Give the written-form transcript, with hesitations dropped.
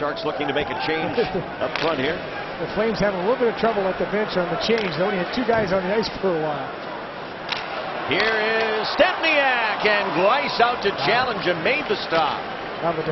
Sharks looking to make a change up front here. The Flames having a little bit of trouble at the bench on the change. They only had 2 guys on the ice for a while. Here is Stempniak, and Gleiss out to challenge and made the stop. Now the